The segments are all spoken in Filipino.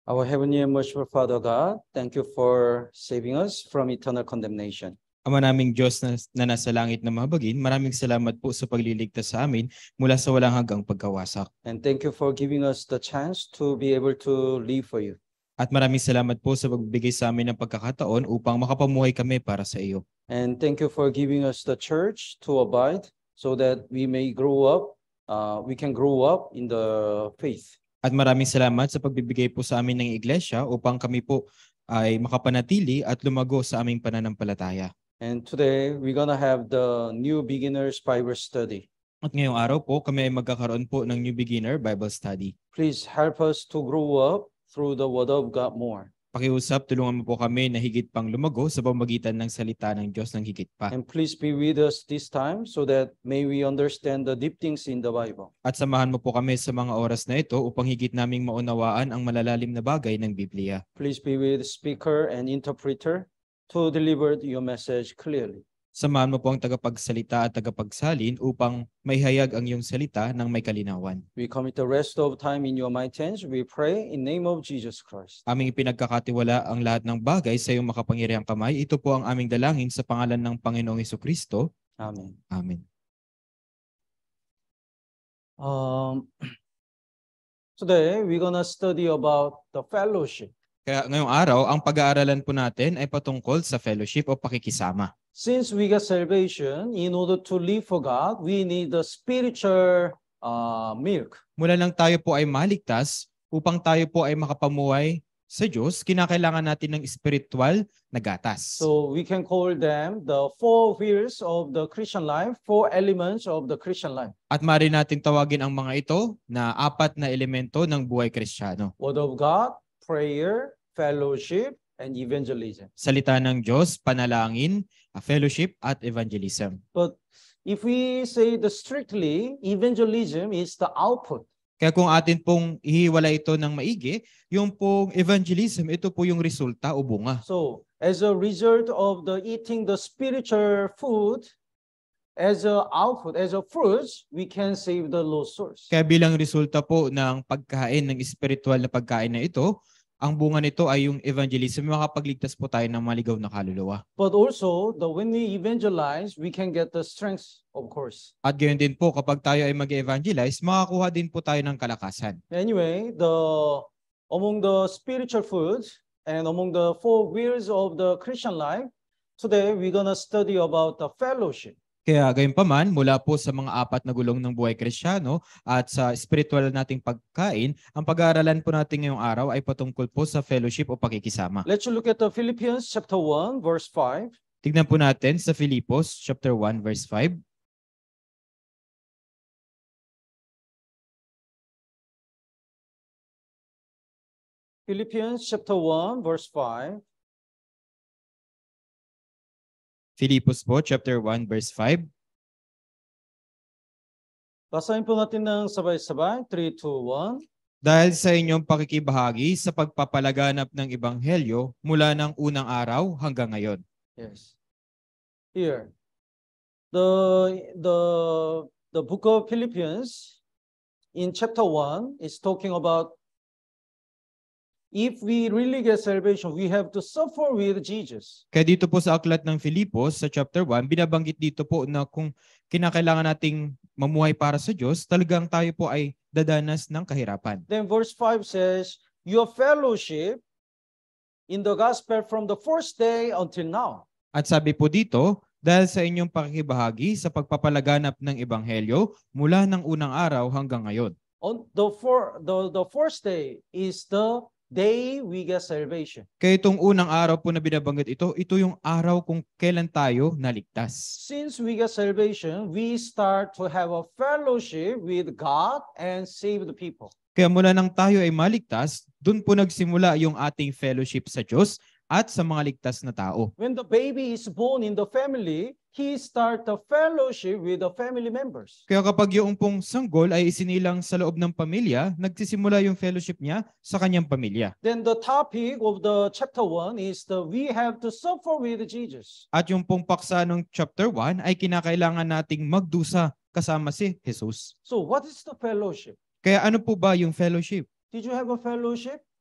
Our Heavenly and Merciful Father God, thank you for saving us from eternal condemnation. Ama naming Diyos na nasa langit na mabagin, maraming salamat po sa pagliligtas sa amin mula sa walang hanggang pagkawasak. And thank you for giving us the chance to be able to live for you. At maraming salamat po sa pagbibigay sa amin ng pagkakataon upang makapamuhay kami para sa iyo. And thank you for giving us the church to abide so that we may grow up, we can grow up in the faith. At maraming salamat sa pagbibigay po sa amin ng iglesia upang kami po ay makapanatili at lumago sa aming pananampalataya. And today, we're gonna have the New Beginners Bible Study. At ngayong araw po, kami ay magkakaroon po ng New Beginner Bible Study. Please help us to grow up through the Word of God more. Pakiusap, tulungan mo po kami na higit pang lumago sa pamamagitan ng salita ng Diyos ng higit pa. And please be with us this time so that may we understand the deep things in the Bible. At samahan mo po kami sa mga oras na ito upang higit naming maunawaan ang malalalim na bagay ng Biblia. Please be with speaker and interpreter to deliver your message clearly. Samahan mo po ang tagapagsalita at tagapagsalin upang may hayag ang iyong salita ng may kalinawan. We commit the rest of time in your mighty hands. We pray in name of Jesus Christ. Aming ipinagkakatiwala ang lahat ng bagay sa iyong makapangyarihang kamay. Ito po ang aming dalangin sa pangalan ng Panginoong Hesukristo. Amen. Amen. Today, we're gonna study about the fellowship. Kaya ngayong araw, ang pag-aaralan po natin ay patungkol sa fellowship o pakikisama. Since we got salvation, in order to live for God, we need the spiritual milk. Mula nang tayo po ay maligtas, upang tayo po ay makapamuhay sa Diyos, kinakailangan natin ng spiritual na gatas. So we can call them the four wheels of the Christian life, four elements of the Christian life. At maaari natin tawagin ang mga ito na apat na elemento ng buhay Kristiyano. Word of God, prayer, fellowship, and evangelism. Salita ng Diyos, panalangin, fellowship, at evangelism. But if we say the strictly, evangelism is the output. Kaya kung atin pong ihiwala ito ng maigi, yung pong evangelism, ito po yung resulta o bunga. So, as a result of the eating the spiritual food, as a output, as a fruits, we can save the lost souls. Kaya bilang resulta po ng pagkain, ng spiritual na pagkain na ito, ang bunga nito ay yung evangelism, makapagligtas po tayo ng maligaw na kaluluwa. But also, when we evangelize, we can get the strength, of course. At gayon din po, kapag tayo ay mag-evangelize, makakuha din po tayo ng kalakasan. Anyway, among the spiritual foods and among the four wheels of the Christian life, today we're gonna study about the fellowship. Kaya gayon pa man, mula po sa mga apat na gulong ng buhay Kristiyano at sa spiritual nating pagkain, ang pag-aaralan po natin ngayong araw ay patungkol po sa fellowship o pakikisama. Let's look at the Philippians chapter 1, verse 5. Tignan po natin sa Filipos chapter 1, verse 5. Philippians chapter 1, verse 5. Filipos po, chapter 1, verse 5. Basahin po natin ng sabay-sabay. 3, 2, 1. Dahil sa inyong pakikibahagi sa pagpapalaganap ng Ebanghelyo mula ng unang araw hanggang ngayon. Yes. Here. The book of Philippians in chapter 1 is talking about if we really get salvation, we have to suffer with Jesus. Kaya dito po sa aklat ng Filipos sa chapter 1, binabanggit dito po na kung kinakailangan nating mamuhay para sa Diyos, talagang tayo po ay dadanas ng kahirapan. Then verse 5 says, your fellowship in the gospel from the first day until now. At sabi po dito, dahil sa inyong pakikibahagi sa pagpapalaganap ng Ebanghelyo mula ng unang araw hanggang ngayon. On the first day is the day we get salvation. Kaya itong unang araw po na binabanggit ito yung araw kung kailan tayo naligtas. Since we get salvation, we start to have a fellowship with God and save the people. Kaya mula nang tayo ay maligtas, dun po nagsimula yung ating fellowship sa Diyos at sa mga ligtas na tao. When the baby is born in the family, he start the fellowship with the family members. Kaya kapag yung pong sanggol ay isinilang sa loob ng pamilya, nagsisimula yung fellowship niya sa kanyang pamilya. Then the topic of the chapter 1 is we have to suffer with Jesus. At yung pong paksa ng chapter 1 ay kinakailangan nating magdusa kasama si Jesus. So what is the fellowship? Kaya ano po ba yung fellowship? Did you have a fellowship?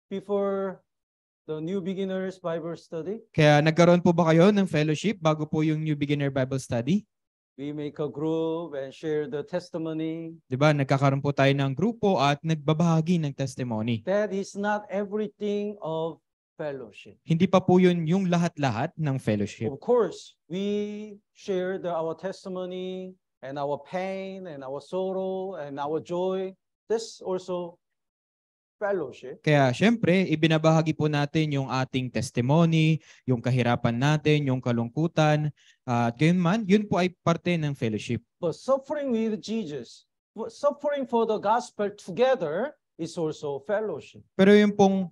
before the New Beginners Bible Study? Kaya nagkaroon po ba kayo ng fellowship bago po yung New Beginner Bible Study? We make a group and share the testimony. Diba, nagkakaroon po tayo ng grupo at nagbabahagi ng testimony. That is not everything of fellowship. Hindi pa po yun yung lahat-lahat ng fellowship. Of course, we share our testimony and our pain and our sorrow and our joy. That's also fellowship. Kaya syempre, ibinabahagi po natin yung ating testimony, yung kahirapan natin, yung kalungkutan. At gayon man, yun po ay parte ng fellowship. But suffering with Jesus, suffering for the gospel together is also fellowship. Pero yung pong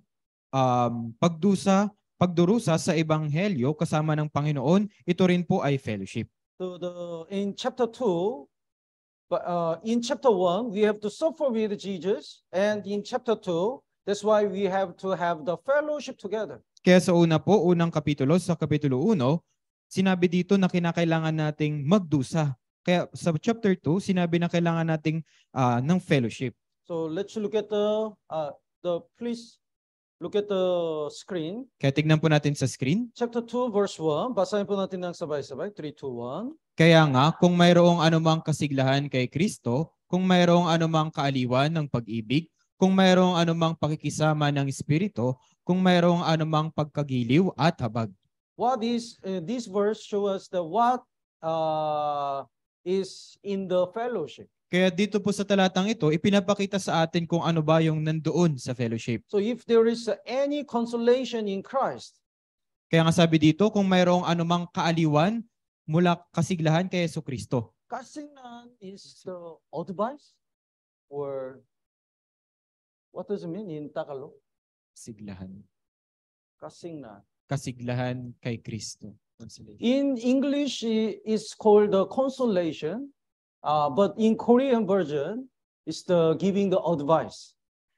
pagdurusa sa ebanghelyo kasama ng Panginoon, ito rin po ay fellowship. So in chapter 2, in chapter 1, we have to suffer with Jesus, and in chapter 2, that's why we have to have the fellowship together. Kaya sa unang kapitulo, sa kapitulo 1, sinabi dito na kinakailangan nating magdusa. Kaya sa chapter 2, sinabi na kailangan nating ng fellowship. So let's look at please look at the screen. Kaya tignan po natin sa screen. Chapter 2, verse 1. Basahin po natin ng sabay-sabay. 3, 2, 1. Kaya nga, kung mayroong anumang kasiglahan kay Kristo, kung mayroong anumang kaaliwan ng pag-ibig, kung mayroong anumang pakikisama ng Espiritu, kung mayroong anumang pagkagiliw at habag. What is this verse show us what is in the fellowship? Kaya dito po sa talatang ito, ipinapakita sa atin kung ano ba yung nandoon sa fellowship. So if there is any consolation in Christ, kaya nga sabi dito, kung mayroong anumang kaaliwan mula kasiglahan kay Jesucristo. Kasiglahan is the advice? Or what does it mean in Tagalog? Kasiglahan. Kasiglahan. Kasiglahan kay Kristo. In English, it's called the consolation. But in Korean version, it's the giving the advice.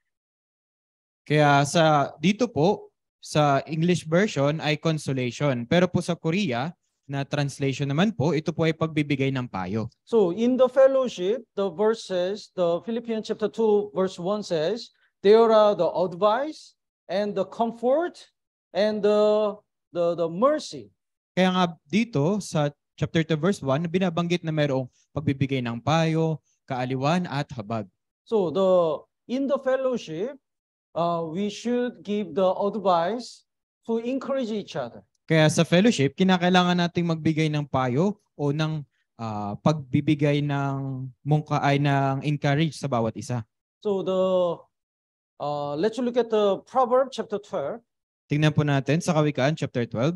Kaya dito po, sa English version ay consolation. Pero po sa Korea, na translation naman po, ito po ay pagbibigay ng payo. So in the fellowship, the verse says, the Philippians chapter 2 verse 1 says, there are the advice and the comfort and the mercy. Kaya nga dito sa chapter 2 verse 1, binabanggit na mayroong pagbibigay ng payo, kaaliwan at habag. So in the fellowship, we should give the advice to encourage each other. Kaya sa fellowship, kinakailangan nating magbigay ng payo o ng pagbibigay ng encourage sa bawat isa. So let's look at the Proverbs chapter 12. Tingnan po natin sa Kawikaan chapter 12.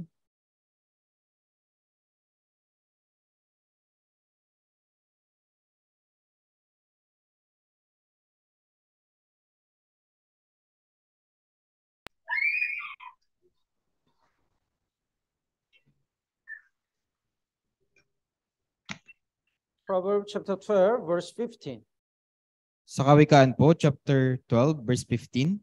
Proverbs chapter 12, verse 15. Sa Kawikaan po, chapter 12, verse 15.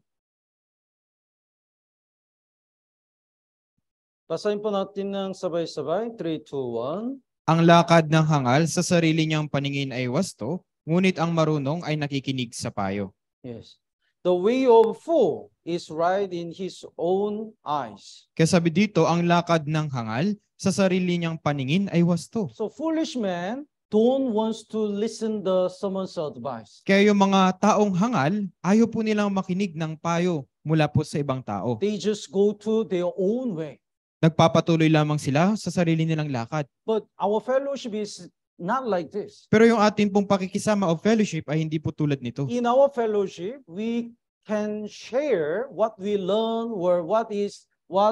Basahin po natin ng sabay-sabay. 3, 2, 1. Ang lakad ng hangal sa sarili niyang paningin ay wasto, ngunit ang marunong ay nakikinig sa payo. Yes. The way of fool is right in his own eyes. Kaya sabi dito, ang lakad ng hangal sa sarili niyang paningin ay wasto. So foolish man don't wants to listen the someone's advice. Kaya yung mga taong hangal, ayaw po nilang makinig ng payo mula po sa ibang tao. They just go to their own way. Nagpapatuloy lamang sila sa sarili nilang lakad. But our fellowship is not like this. Pero yung ating pong pakikisama o fellowship ay hindi po tulad nito. In our fellowship, we can share what we learn or what is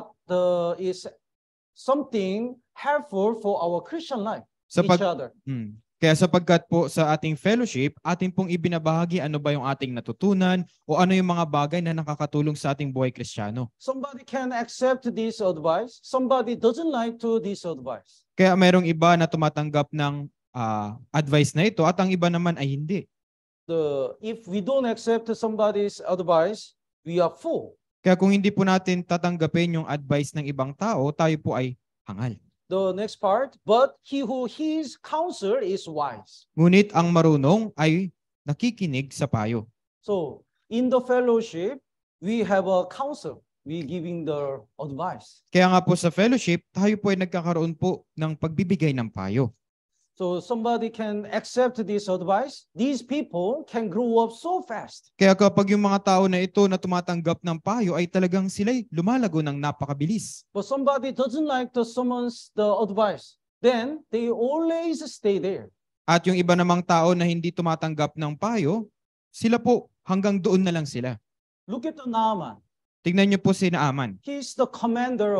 something helpful for our Christian life. Each other. Kaya sapagkat po sa ating fellowship, ating pong ibinabahagi ano ba yung ating natutunan o ano yung mga bagay na nakakatulong sa ating buhay Kristiyano. Somebody can accept this advice, somebody doesn't like to this advice. Kaya mayroong iba na tumatanggap ng advice na ito at ang iba naman ay hindi. If we don't accept somebody's advice, we are fool. Kaya kung hindi po natin tatanggapin yung advice ng ibang tao, tayo po ay hangal. The next part, but he who hears counsel is wise. Ngunit ang marunong ay nakikinig sa payo. So, in the fellowship, we have a counsel. We giving the advice. Kaya nga po sa fellowship, tayo po ay nagkakaroon po ng pagbibigay ng payo. So somebody can accept this advice. These people can grow up so fast. Kaya kapag yung mga tao na ito na tumatanggap ng payo ay talagang sila'y lumalago ng napakabilis. But somebody doesn't like the advice. Then they always stay there. At yung iba namang tao na hindi tumatanggap ng payo, sila po hanggang doon na lang sila. Look at the Naaman. Tignan niyo po si Naaman. He's the commander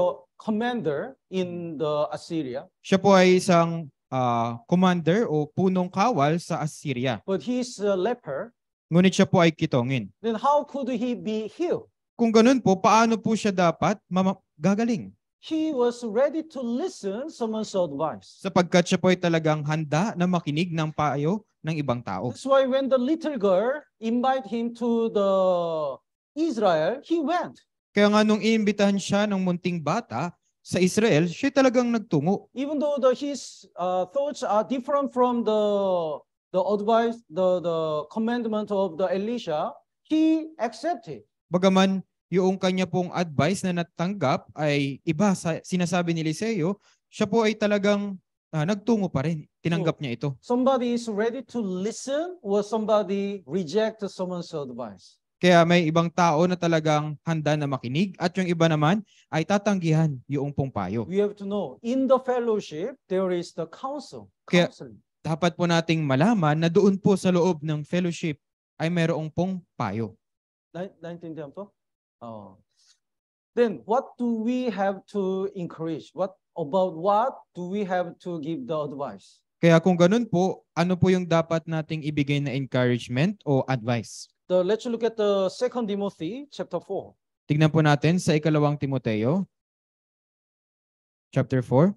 in the Assyria. Siya po ay isang commander o punong kawal sa Assyria. But he's a leper. Ngunit siya po ay kitongin. Then how could he be healed? Kung ganun po, paano po siya dapat gagaling? He was ready to listen someone's advice. Sapagkat siya po ay talagang handa na makinig ng payo ng ibang tao. That's why when the little girl invite him to the Israel, he went. Kaya nga nung inimbitahan siya ng munting bata sa Israel, siya talagang nagtungo. Even though his thoughts are different from the advice, the commandment of the Elisha, he accepted. Bagaman yung kanya pong advice na natanggap ay iba sa sinasabi ni Eliseo, siya po ay talagang nagtungo pa rin. Tinanggap niya ito. Somebody is ready to listen or somebody reject someone's advice. Kaya may ibang tao na talagang handa na makinig at yung iba naman ay tatanggihan yung pong payo. We have to know, in the fellowship, there is the counsel. Kaya dapat po nating malaman na doon po sa loob ng fellowship ay mayroong pong payo. Naintindihan to? Oh. Then, what do we have to encourage? What do we have to give the advice? Kaya kung ganun po, ano po yung dapat nating ibigay na encouragement o advice? Let's look at the 2 Timothy chapter 4. Tignan po natin sa ikalawang Timoteo, chapter 4.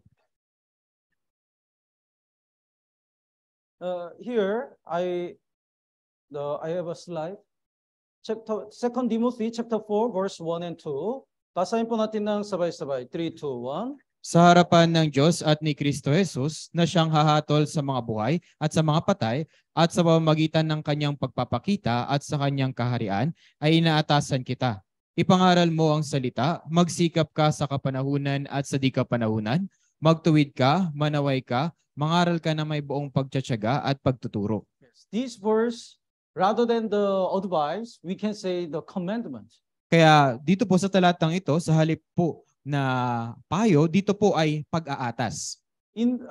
Here, I have a slide. 2 Timothy chapter 4, verse 1 and 2. Basahin po natin ng sabay-sabay. 3, 2, 1. Sa harapan ng Diyos at ni Kristo Jesus na siyang hahatol sa mga buhay at sa mga patay at sa pamamagitan ng kanyang pagpapakita at sa kanyang kaharian ay inaatasan kita. Ipangaral mo ang salita, magsikap ka sa kapanahunan at sa di kapanahunan, magtuwid ka, manaway ka, mangaral ka na may buong pagtsatsaga at pagtuturo. This verse, rather than the advice, we can say the commandment. Kaya dito po sa talatang ito, sa halip po na payo, dito po ay pag-aatas. In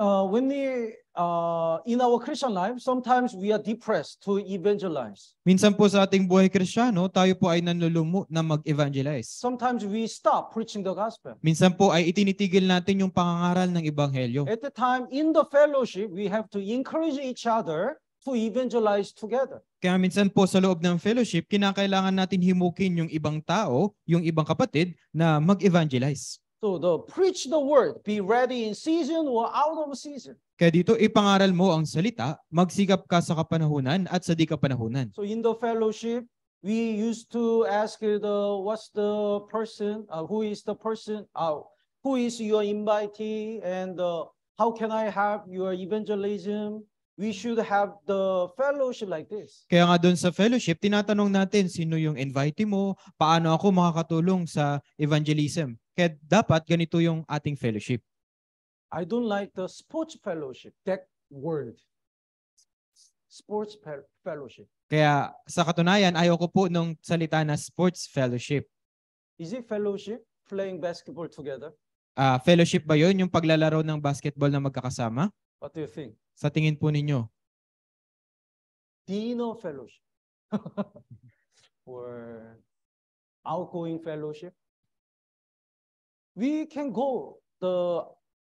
our Christian life, sometimes we are depressed to evangelize. Minsan po sa ating buhay Kristiyano, tayo po ay nanlulumo na mag-evangelize. Sometimes we stop preaching the gospel. Minsan po ay itinitigil natin yung pangangaral ng ebanghelyo. At the time, in the fellowship, we have to encourage each other to evangelize together. Kaya minsan po sa loob ng fellowship, kinakailangan natin himukin yung ibang tao, yung ibang kapatid na mag-evangelize. So preach the word, be ready in season or out of season. Kaya dito ipangaral mo ang salita, magsikap ka sa kapanahunan at sa di kapanahunan. So in the fellowship, we used to ask what's the person, who is the person, who is your invitee, and how can I help your evangelism? We should have the fellowship like this. Kaya nga doon sa fellowship, tinatanong natin sino yung invitee mo, paano ako makakatulong sa evangelism. Kaya dapat ganito yung ating fellowship. I don't like the sports fellowship, that word. Sports fellowship. Kaya sa katunayan, ayoko po nung salita na sports fellowship. Is it fellowship, playing basketball together? Fellowship ba yun, yung paglalaro ng basketball na magkakasama? What do you think? Sa tingin po ninyo? Dinner fellowship. Or outgoing fellowship. We can go the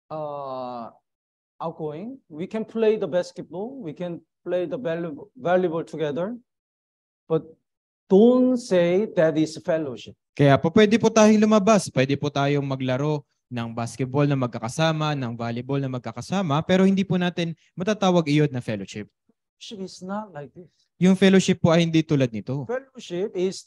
outgoing. We can play the basketball. We can play the volleyball together. But don't say that is fellowship. Kaya po pwede po tayong lumabas. Pwede po tayong maglaro ng basketball na magkakasama, ng volleyball na magkakasama, pero hindi po natin matatawag iyon na fellowship. Fellowship is not like this. Yung fellowship po ay hindi tulad nito. Fellowship is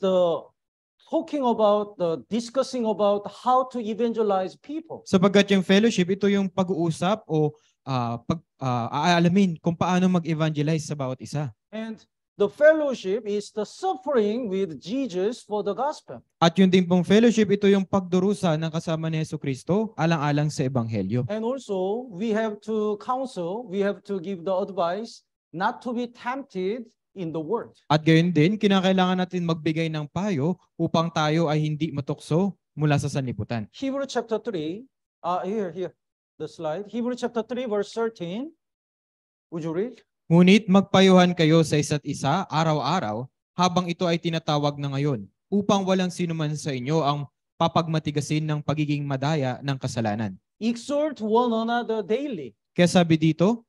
discussing about how to evangelize people. Sapagkat yung fellowship, ito yung pag-uusap o aalamin kung paano mag-evangelize sa bawat isa. And the fellowship is the suffering with Jesus for the gospel. At yun din pong fellowship, ito yung pagdurusa ng kasama ni Jesucristo alang-alang sa Ebanghelyo. And also, we have to counsel, we have to give the advice not to be tempted in the world. At gayon din, kinakailangan natin magbigay ng payo upang tayo ay hindi matukso mula sa sanlibutan. Hebrew chapter 3, here, the slide. Hebrew chapter 3, verse 13. Would you read? Ngunit magpayuhan kayo sa isa't isa araw-araw habang ito ay tinatawag na ngayon, upang walang sino man sa inyo ang papagmatigasin ng pagiging madaya ng kasalanan. Exhort one another daily. Kaya sabi dito,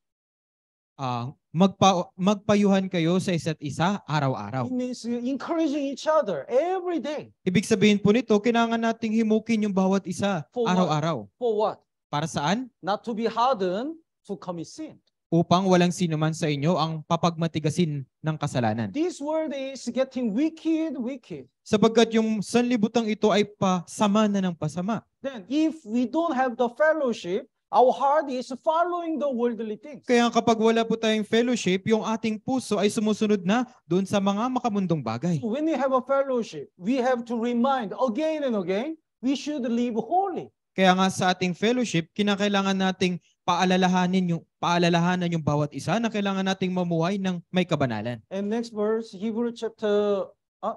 magpayuhan kayo sa isa't isa araw-araw. It means encouraging each other every day. Ibig sabihin po nito, kailangan nating himukin yung bawat isa araw-araw. For what? Para saan? Not to be hardened to commit sin. Upang walang sino man sa inyo ang papagmatigasin ng kasalanan. This world is getting wicked. Sapagkat yung sanlibutang ito ay pasama na ng pasama. Then, if we don't have the fellowship, our heart is following the worldly things. Kaya kapag wala po tayong fellowship, yung ating puso ay sumusunod na doon sa mga makamundong bagay. When we have a fellowship, we have to remind again and again, we should live holy. Kaya nga sa ating fellowship, kinakailangan nating paalalahanan yung bawat isa na kailangan nating mamuhay ng may kabanalan. And next verse, Hebrew chapter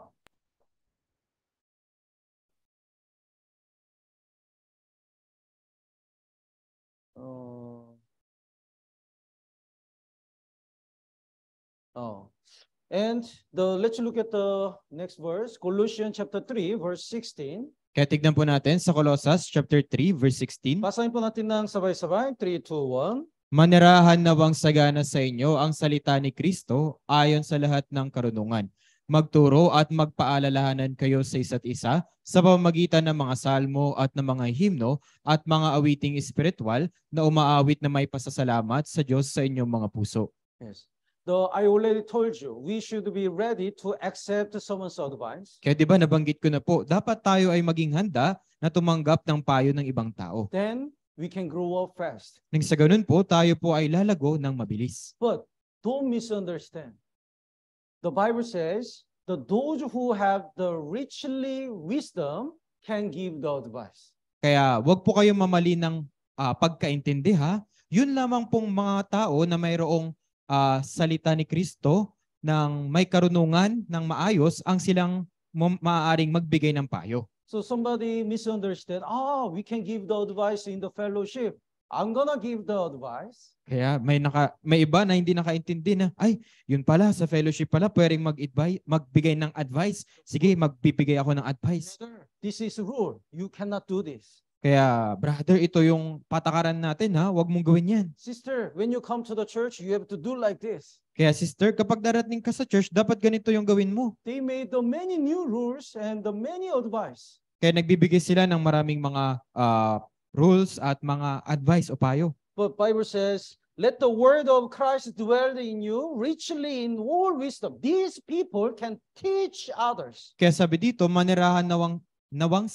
And let's look at the next verse, Colossians chapter 3, verse 16. Kaya tignan po natin sa Colossus chapter 3 verse 16. Basahin po natin ng sabay-sabay, 3, 2, 1. Manirahan nawang sagana sa inyo ang salita ni Kristo ayon sa lahat ng karunungan. Magturo at magpaalalahanan kayo sa isa't isa sa pamamagitan ng mga salmo at ng mga himno at mga awiting espiritual na umaawit na may pasasalamat sa Diyos sa inyong mga puso. Yes. I already told you, we should be ready to accept someone's advice. Kaya di ba nabanggit ko na po, dapat tayo ay maging handa na tumanggap ng payo ng ibang tao. Then, we can grow up fast. Nang sa ganun po, tayo po ay lalago ng mabilis. But, don't misunderstand. The Bible says, those who have the richly wisdom can give the advice. Kaya wag po kayong mamali ng pagkaintindi ha. Yun lamang pong mga tao na mayroong salita ni Kristo ng may karunungan ng maayos ang silang maaaring magbigay ng payo. So somebody misunderstand, we can give the advice in the fellowship. I'm gonna give the advice. Kaya may iba na hindi nakaintindi na, yun pala, sa fellowship pala, pwedeng magbigay ng advice. Sige, magbibigay ako ng advice. This is rule. You cannot do this. Kaya, brother, ito yung patakaran natin ha, huwag mong gawin yan. Sister, when you come to the church, you have to do like this. Kaya sister, kapag darating ka sa church, dapat ganito yung gawin mo. They made the many new rules and the many advice. Kaya nagbibigay sila ng maraming mga rules at mga advice o payo. But Bible says, let the word of Christ dwell in you richly in all wisdom. These people can teach others. Kaya sabi dito, manirahan nawang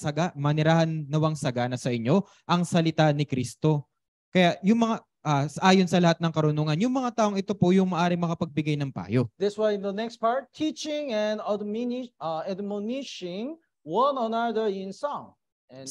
sagana sa inyo ang salita ni Kristo. Kaya yung mga ayon sa lahat ng karunungan, yung mga taong ito po yung maaari makapagbigay ng payo. That's why in the next part, teaching and admonishing one another in song. And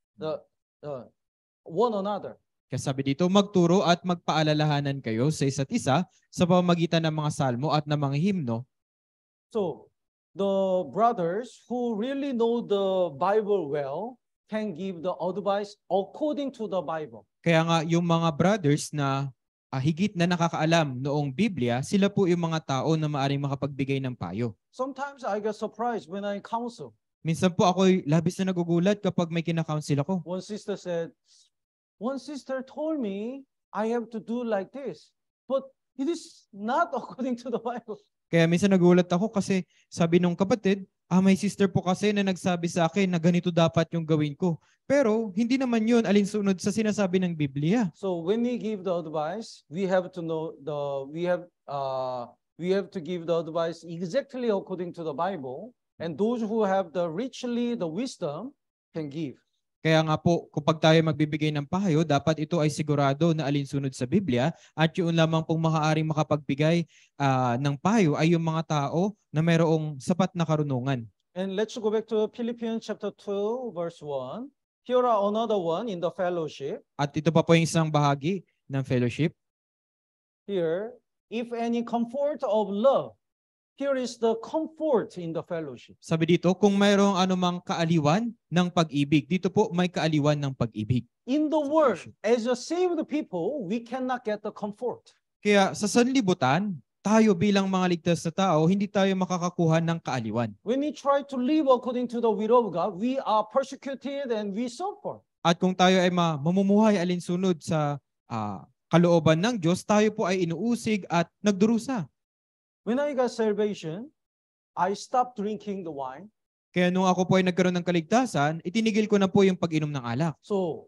one another. Kaya sabi dito, magturo at magpaalalahanan kayo sa isa't isa sa pamamagitan ng mga salmo at ng mga himno. So, the brothers who really know the Bible well can give the advice according to the Bible. Kaya nga yung mga brothers na higit na nakakaalam noong Biblia, sila po yung mga tao na maaaring makapagbigay ng payo. Sometimes I get surprised when I counsel. Minsan po ako labis na nagugulat kapag may kinakounsel ako. One sister told me I have to do like this, but it is not according to the Bible. Kaya minsan nagulat ako kasi sabi nung kapatid, may sister po kasi na nagsabi sa akin na ganito dapat yung gawin ko. Pero hindi naman yun alinsunod sa sinasabi ng Biblia. So when we give the advice, we have to know we have to give the advice exactly according to the Bible, and those who have the wisdom can give. Kaya nga po, kapag tayo magbibigay ng payo, dapat ito ay sigurado na alinsunod sa Biblia at yun lamang pong maaaring makapagbigay ng payo ay yung mga tao na mayroong sapat na karunungan. And let's go back to Philippians chapter 2, verse 1. Here are another one in the fellowship. At ito pa po yung isang bahagi ng fellowship. Here, if any comfort of love, here is the comfort in the fellowship. Sabi dito, kung mayroong anumang kaaliwan ng pag-ibig, dito po may kaaliwan ng pag-ibig. In the world, as a saved people, we cannot get the comfort. Kaya sa sanlibutan, tayo bilang mga ligtas na tao, hindi tayo makakakuha ng kaaliwan. When we try to live according to the will of God, we are persecuted and we suffer. At kung tayo ay mamumuhay alinsunod sa kalooban ng Diyos, tayo po ay inuusig at nagdurusa. When I got salvation, I stopped drinking the wine. Kaya nung ako po ay nagkaroon ng kaligtasan, itinigil ko na po yung pag-inom ng alak. So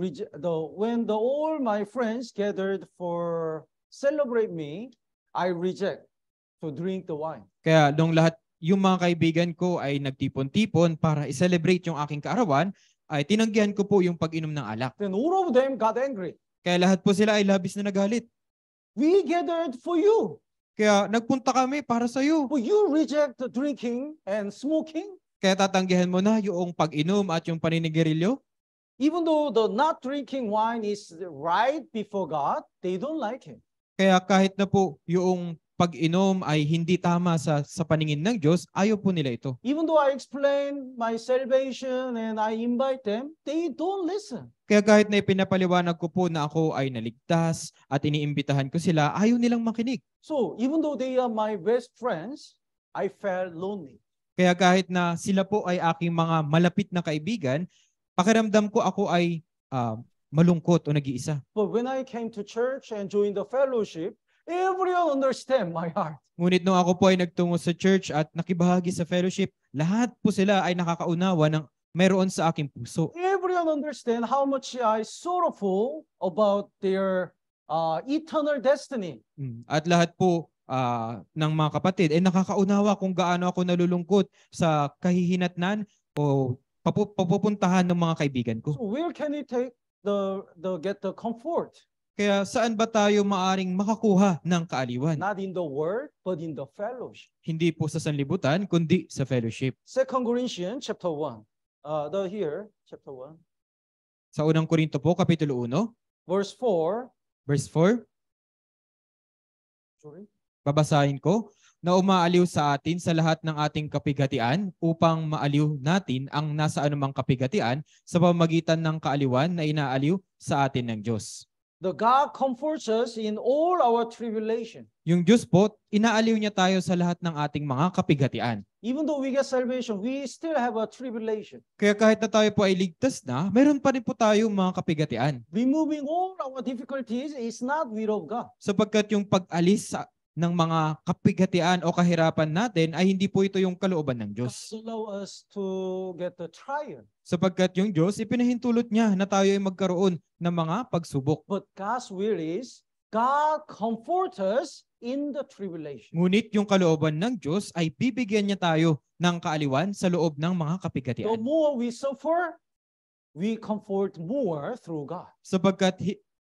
when all my friends gathered for celebrate me, I reject to drink the wine. Kaya nung lahat yung mga kaibigan ko ay nagtipon-tipon para i-celebrate yung aking kaarawan, ay tinanggihan ko po yung pag-inom ng alak. Then all of them got angry. Kaya lahat po sila ay labis na nagalit. We gathered for you. Kaya nagpunta kami para sa iyo. But you reject the drinking and smoking. Kaya tatanggihan mo na yung pag-inom at yung paninigarilyo. Even though the not drinking wine is right before God, they don't like it. Kaya kahit na po yung pag-inom ay hindi tama sa paningin ng Diyos, ayaw po nila ito. Even though I explain my salvation and I invite them, they don't listen. Kaya kahit na ipinapaliwanag ko po na ako ay naligtas at iniimbitahan ko sila, ayaw nilang makinig. So even though they are my best friends, I felt lonely. Kaya kahit na sila po ay aking mga malapit na kaibigan, pakiramdam ko ako ay malungkot o nag-iisa. But when I came to church and joined the fellowship, everyone understand my heart. Ngunit nung ako po ay nagtungo sa church at nakibahagi sa fellowship, lahat po sila ay nakakaunawa ng mayroon sa aking puso. Everyone understand how much I sorrowful about their eternal destiny. At lahat po ng mga kapatid ay nakakaunawa kung gaano ako nalulungkot sa kahihinatnan o papupuntahan ng mga kaibigan ko. So where can we take get the comfort? Kaya saan ba tayo maaring makakuha ng kaaliwan? Not in the word, but in the fellowship. Hindi po sa sanlibutan, kundi sa fellowship. 2 Corinthians chapter 1. Chapter 1. Sa unang Korinto po, Kapitulo 1. Verse 4. Verse 4. Sorry. Babasahin ko, na umaaliw sa atin sa lahat ng ating kapighatian upang maaliw natin ang nasa anumang kapighatian sa pamamagitan ng kaaliwan na inaaliw sa atin ng Diyos. The God comforts us in all our tribulation. Yung Diyos po, inaaliw niya tayo sa lahat ng ating mga kapighatian. Even though we get salvation, we still have a tribulation. Kaya kahit na tayo po ay ligtas na, mayroon pa rin po tayong mga kapighatian. Removing all our difficulties is not will of God. Sapagkat yung pag-alis ng mga kapighatian o kahirapan natin ay hindi po ito yung kalooban ng Diyos. God allow us to get the trial. Sapagkat yung Diyos, ipinahintulot niya na tayo ay magkaroon ng mga pagsubok. But God's will is, God comfort us in the tribulation. Ngunit yung kalooban ng Diyos ay bibigyan niya tayo ng kaaliwan sa loob ng mga The kapighatian. more we suffer, we comfort more through God. Sapagkat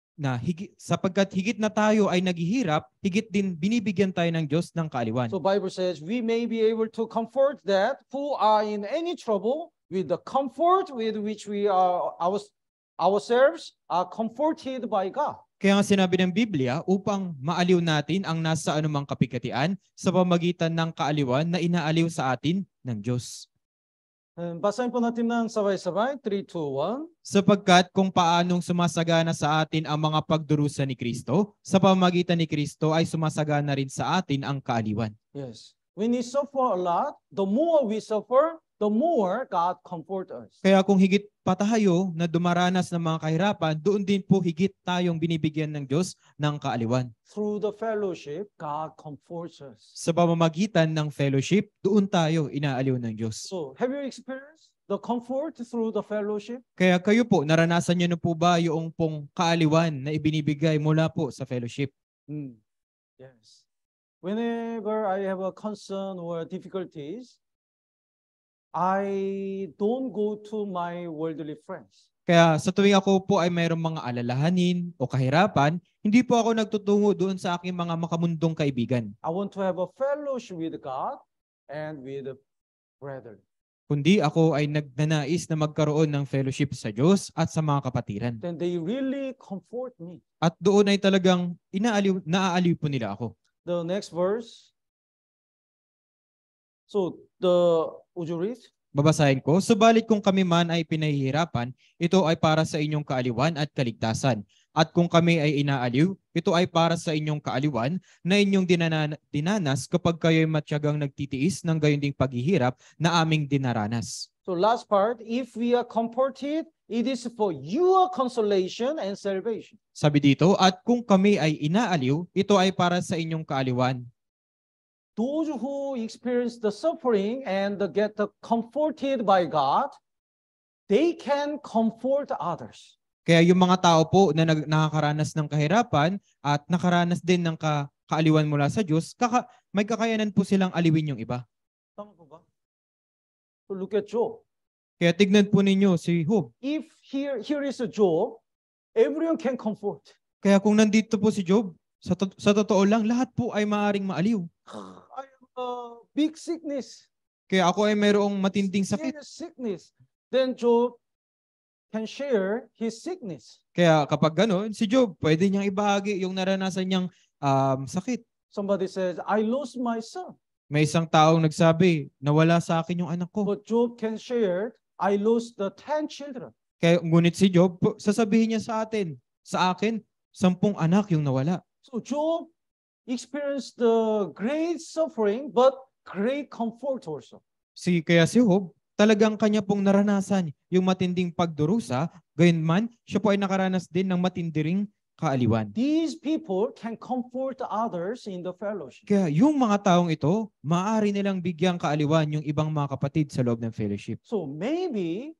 higit na tayo ay naghihirap, higit din binibigyan tayo ng Diyos ng kaaliwan. So Bible says, we may be able to comfort that who are in any trouble with the comfort with which we are ourselves are comforted by God. Kaya nga sinabi ng Biblia, upang maaliw natin ang nasa anumang kapighatian sa pamagitan ng kaaliwan na inaaliw sa atin ng Diyos. Basahin po natin ng sabay-sabay, 3, 2, 1. Sapagkat kung paanong sumasagana sa atin ang mga pagdurusa ni Kristo, sa pamamagitan ni Kristo ay sumasagana rin sa atin ang kaaliwan. Yes. When we suffer a lot, the more we suffer, the more God comfort us. Kaya kung higit pa tayo na dumaranas ng mga kahirapan, doon din po higit tayong binibigyan ng Diyos ng kaaliwan. Through the fellowship, God comforts us. Sa pamamagitan ng fellowship, doon tayo inaaliw ng Diyos. So, have you experienced the comfort through the fellowship? Kaya kayo po, naranasan niyo na po ba yung pong kaaliwan na ibinibigay mula po sa fellowship? Yes. Whenever I have a concern or difficulties, I don't go to my worldly friends. Kaya sa tuwing ako po ay mayroong mga alalahanin o kahirapan, hindi po ako nagtutungo doon sa aking mga makamundong kaibigan. I want to have a fellowship with God and with the brethren. Kundi ako ay nagnanais na magkaroon ng fellowship sa Diyos at sa mga kapatiran. Then they really comfort me. At doon ay talagang naaaliw po nila ako. The next verse. So, would you read? Babasahin ko, subalit kung kami man ay pinahihirapan, ito ay para sa inyong kaaliwan at kaligtasan. At kung kami ay inaaliw, ito ay para sa inyong kaaliwan na inyong dinanas kapag kayo'y matyagang nagtitiis ng gayon ding paghihirap na aming dinaranas. So last part, if we are comforted, it is for your consolation and salvation. Sabi dito, at kung kami ay inaaliw, ito ay para sa inyong kaaliwan. Those who experience the suffering and get comforted by God, they can comfort others. Kaya yung mga tao po na nakakaranas ng kahirapan at nakaranas din ng kaaliwan mula sa Diyos, may kakayanan po silang aliwin yung iba. Tama po ba? So look at Job. Kaya tignan po ninyo si Job. If here is a Job, everyone can comfort. Kaya kung nandito po si Job, sa totoo lang, lahat po ay maaaring maaliw. I have a big sickness. Kaya ako ay mayroong matinding sakit. Sickness. Then Job can share his sickness. Kaya kapag gano'n, si Job, pwede niyang ibahagi yung naranasan niyang sakit. Somebody says, I lost my son. May isang taong nagsabi, nawala sa akin yung anak ko. But Job can share, I lost the 10 children. Kaya ngunit si Job, sasabihin niya sa akin, 10 anak yung nawala. So Job experienced the great suffering, but great comfort also. Kaya si Job, talagang kanya pong naranasan yung matinding pagdurusa, gayon man, siya po ay nakaranas din ng matindiring kaaliwan. These people can comfort others in the fellowship. Kaya yung mga taong ito, maaari nilang bigyang kaaliwan yung ibang mga kapatid sa loob ng fellowship. So maybe,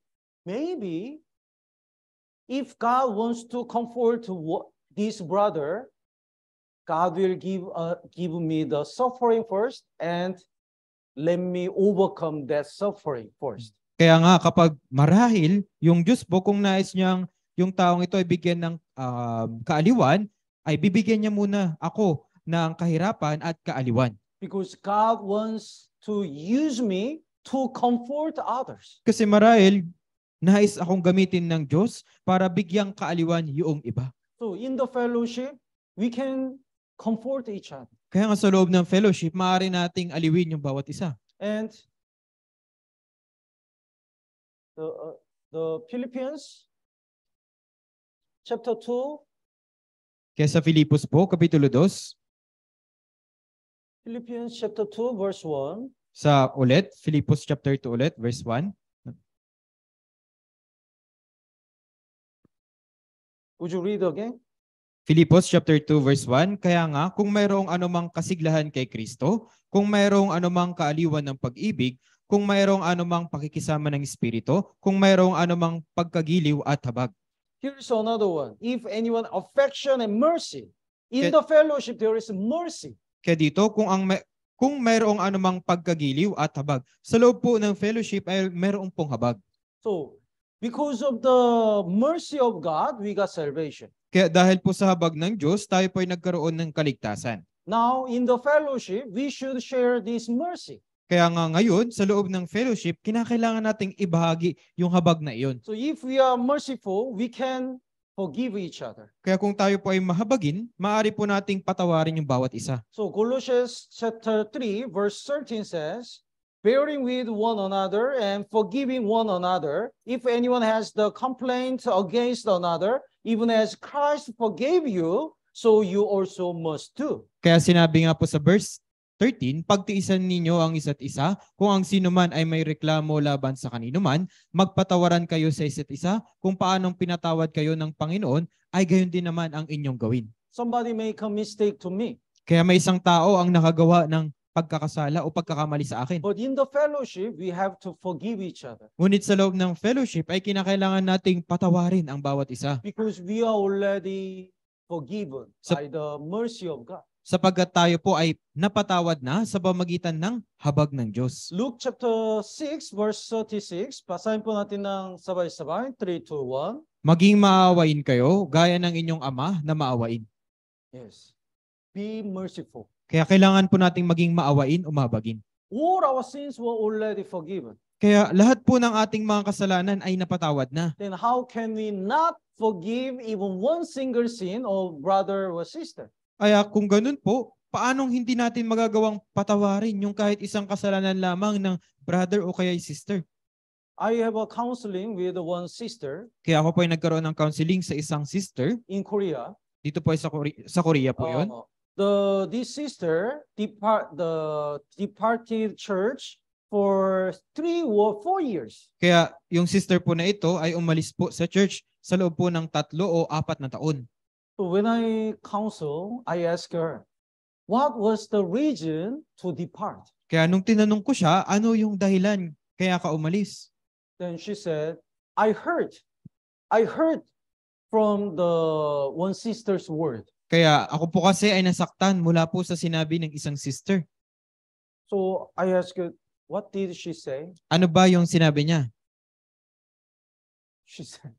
if God wants to comfort this brother, God will give me the suffering first and let me overcome that suffering first. Kaya nga kapag marahil yung Diyos po kung nais niyang yung taong ito ay bigyan ng kaaliwan, ay bibigyan niya muna ako ng kahirapan at kaaliwan. Because God wants to use me to comfort others. Kasi marahil nais akong gamitin ng Diyos para bigyang kaaliwan yung iba. So in the fellowship, we can comfort each other. Kaya nga sa loob ng fellowship, maaari nating aliwin yung bawat isa. And the Philippians chapter 2. Kaya sa Filipos po, Kapitulo 2. Philippians chapter 2, verse 1. Sa ulit, Filipos chapter 2 ulit, verse 1. Would you read again? Filipos chapter 2 verse 1, kaya nga kung mayroong anumang kasiglahan kay Kristo, kung mayroong anumang kaaliwan ng pag-ibig, kung mayroong anumang pakikisama ng Espiritu, kung mayroong anumang pagkagiliw at habag. Here's another one. If anyone affection and mercy, in the fellowship there is mercy. Kaya dito, kung mayroong anumang pagkagiliw at habag, sa loob po ng fellowship ay mayroong pong habag. So, because of the mercy of God, we got salvation. Kaya dahil po sa habag ng Diyos, tayo po ay nagkaroon ng kaligtasan. Now, in the fellowship, we should share this mercy. Kaya nga ngayon, sa loob ng fellowship, kinakailangan nating ibahagi yung habag na iyon. So if we are merciful, we can forgive each other. Kaya kung tayo po ay mahabagin, maaari po nating patawarin yung bawat isa. So Colossians chapter 3, verse 13 says, bearing with one another and forgiving one another, if anyone has the complaint against another, even as Christ forgave you, so you also must do. Kaya sinabi nga po sa verse 13, pagtiisan ninyo ang isa't isa, kung ang sino man ay may reklamo laban sa kanino man, magpatawaran kayo sa isa't isa, kung paanong pinatawad kayo ng Panginoon, ay gayon din naman ang inyong gawin. Somebody make a mistake to me. Kaya may isang tao ang nakagawa ng pagkakasala o pagkakamali sa akin. But in the fellowship, we have to forgive each other. Ngunit sa loob ng fellowship ay kinakailangan nating patawarin ang bawat isa. Because we are already forgiven by the mercy of God. sapagkat tayo po ay napatawad na sa pamagitan ng habag ng Diyos. Luke chapter 6 verse 36. Basahin po natin ng sabay-sabay. 3, 2, 1. Maging maawain kayo gaya ng inyong ama na maawain. Yes. Be merciful. Kaya kailangan po nating maging maawain o mahabagin. All our sins were already forgiven. Kaya lahat po ng ating mga kasalanan ay napatawad na. Then how can we not forgive even one single sin of brother or sister? Kaya kung ganun po, paanong hindi natin magagawang patawarin yung kahit isang kasalanan lamang ng brother o kaya sister? I have a counseling with one sister Kaya ako po ay nagkaroon ng counseling sa isang sister. in Korea. Dito po ay sa Korea po yun. This sister departed church for 3 or 4 years. Kaya yung sister po na ito ay umalis po sa church sa loob po ng 3 o 4 na taon. So when I counsel, I ask her, what was the reason to depart? Kaya nung tinanong ko siya, ano yung dahilan kaya ka umalis? Then she said, I heard from the one sister's word. Kaya ako po kasi ay nasaktan mula po sa sinabi ng isang sister. So I asked her, what did she say? Ano ba yung sinabi niya? She said,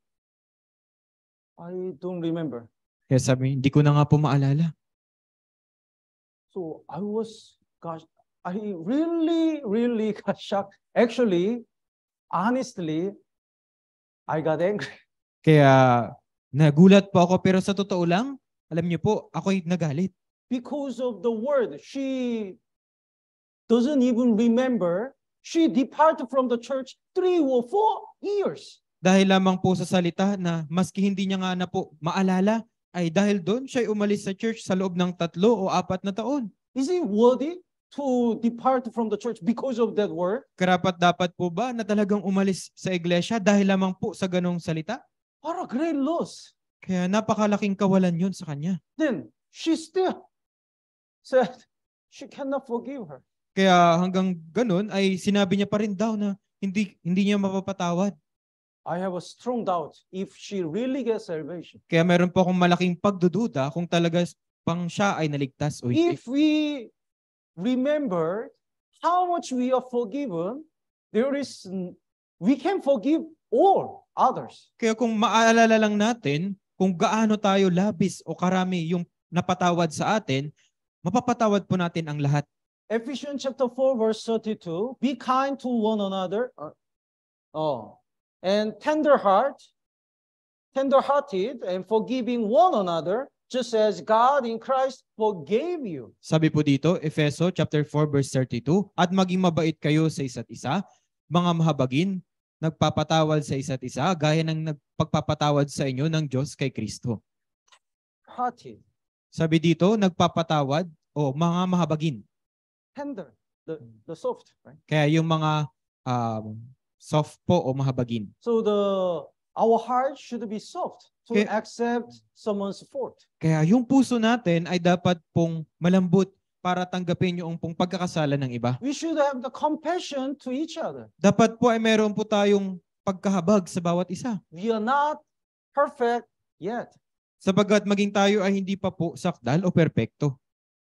I don't remember. Kaya sabi, hindi ko na nga po maalala. So I really got shocked. Actually, honestly, I got angry. Kaya nagulat po ako pero sa totoo lang, alam niyo po, ako'y nagalit. Because of the word, she doesn't even remember. She departed from the church 3 or 4 years. Dahil lamang po sa salita na maski hindi niya nga na po maalala, ay dahil doon siya'y umalis sa church sa loob ng 3 o 4 na taon. Is it worthy to depart from the church because of that word? Karapat dapat po ba na talagang umalis sa iglesia dahil lamang po sa ganong salita? What a great loss. Kaya napakalaking kawalan yun sa kanya. Then she still said she cannot forgive her. Kaya hanggang ganun ay sinabi niya pa rin daw na hindi niya mapapatawad. I have a strong doubt if she really gets salvation. Kaya meron po akong malaking pagdududa kung talaga pang siya ay naligtas o hindi. If we remember how much we are forgiven, we can forgive all others. Kaya kung maalala lang natin kung gaano tayo labis o karami yung napatawad sa atin, mapapatawad po natin ang lahat. Ephesians chapter 4 verse 32, be kind to one another. And tender-hearted and forgiving one another, just as God in Christ forgave you. Sabi po dito, Efeso chapter 4 verse 32, at maging mabait kayo sa isa't isa, mga mahabagin, nagpapatawad sa isa't isa, gaya ng nagpagpapatawad sa inyo ng Diyos kay Kristo. Hearted. Sabi dito, nagpapatawad o mga mahabagin. Tender, the soft, right? Kaya yung mga soft po o mahabagin. So our heart should be soft to accept someone's fault. Kaya yung puso natin ay dapat pong malambot para tanggapin yung pong pagkakasala ng iba. We should have the compassion to each other. Dapat po ay meron po tayong pagkahabag sa bawat isa. We are not perfect yet. Sapagkat maging tayo ay hindi pa po sakdal o perpekto.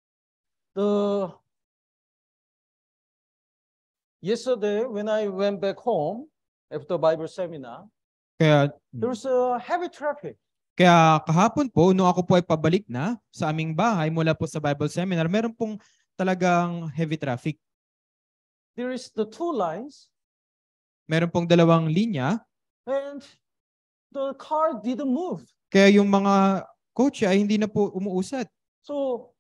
Yesterday, when I went back home after Bible seminar, Kaya there was a heavy traffic. Kaya kahapon po, nung ako po ay pabalik na sa aming bahay mula po sa Bible seminar, meron pong talagang heavy traffic. There is the 2 lines. Meron pong 2 linya. And the car didn't move. Kaya yung mga kotse ay hindi na po umuusad. So,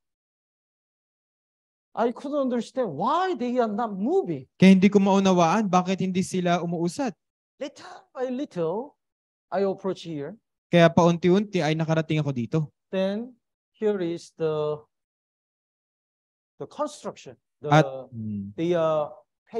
I couldn't understand why they are not moving. Kaya hindi ko maunawaan bakit hindi sila umuusad. Little by little, I approach here. Kaya paunti-unti ay nakarating ako dito. Then, here is the construction. They are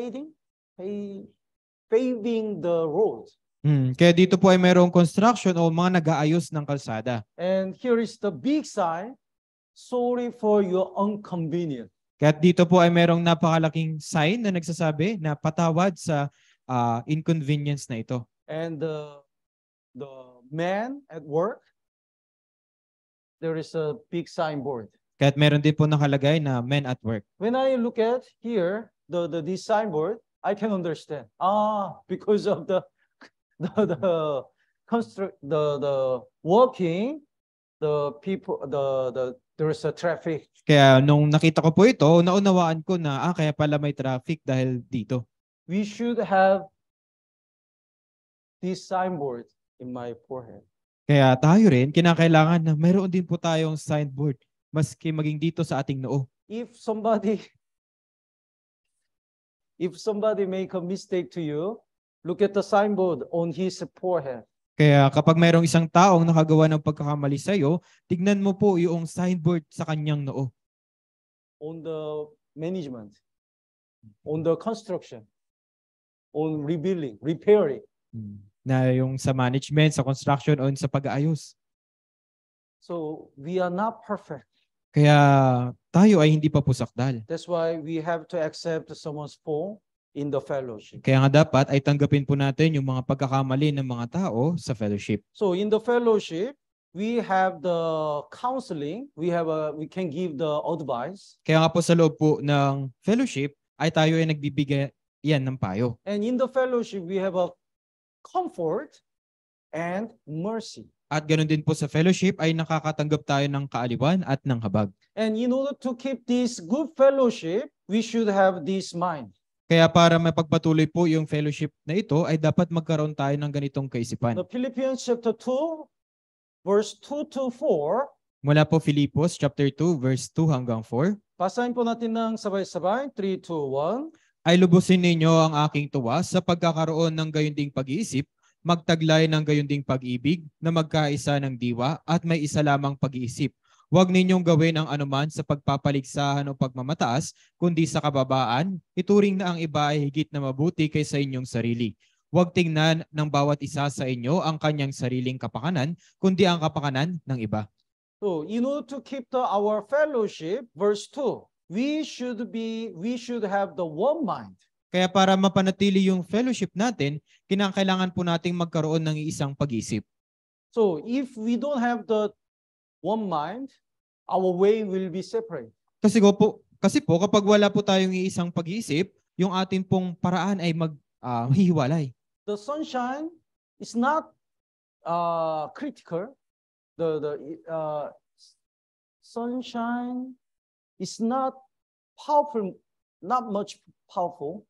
paving the road. Kaya dito po ay mayroong construction o mga nag-aayos ng kalsada. And here is the big sign, sorry for your inconvenience. Kaya dito po ay mayroong napakalaking sign na nagsasabi na patawad sa inconvenience na ito. And the man at work, there is a big signboard. Kaya't meron din po nakalagay na men at work. When I look at here, this signboard, I can understand. Because of the walking, the people, there's a traffic. Kaya nung nakita ko po ito, naunawaan ko na kaya pala may traffic dahil dito. We should have this signboard in my forehead. Kaya tayo rin, kinakailangan na mayroon din po tayong signboard maski maging dito sa ating noo. If somebody make a mistake to you, look at the signboard on his forehead. Kaya kapag mayroong isang taong nakagawa ng pagkakamali sa iyo, tignan mo po yung signboard sa kanyang noo. On the management, on the construction, on rebuilding, repairing. Na yung sa management, sa construction, o sa pag-aayos. So we are not perfect. Kaya tayo ay hindi pa po sakdal. That's why we have to accept someone's fault in the fellowship. Kaya nga dapat ay tanggapin po natin yung mga pagkakamali ng mga tao sa fellowship. So in the fellowship, we have the counseling, we can give the advice. Kaya nga po sa loob po ng fellowship ay tayo ay nagbibigay yan ng payo. And in the fellowship, we have a comfort and mercy. At ganoon din po sa fellowship ay nakakatanggap tayo ng kaaliwan at ng habag. And in order to keep this good fellowship, we should have this mind. Kaya para mapagpatuloy po yung fellowship na ito ay dapat magkaroon tayo ng ganitong kaisipan. The Philippians chapter 2, verse 2 to 4. Mula po Filipos chapter 2 verse 2 hanggang 4. Basahin po natin ng sabay-sabay, 3, 2, 1. Ay lubusin ninyo ang aking tuwa sa pagkakaroon ng gayunding pag-iisip, magtaglay ng gayunding pag-ibig na magkaisa ng diwa at may isa lamang pag-iisip. Huwag ninyong gawin ang anuman sa pagpapaligsahan o pagmamataas, kundi sa kababaan, ituring na ang iba ay higit na mabuti kaysa inyong sarili. Huwag tingnan ng bawat isa sa inyo ang kanyang sariling kapakanan, kundi ang kapakanan ng iba. So, in order to keep our fellowship, verse 2, we should have the one mind. Kaya para mapanatili yung fellowship natin, kinakailangan po nating magkaroon ng isang pag-isip. So, if we don't have the one mind, our way will be separate. Kasi po kapag wala po tayong isang pag-iisip, yung ating pong paraan ay maghihiwalay. The sunshine is not critical. The sunshine is not powerful, not much powerful.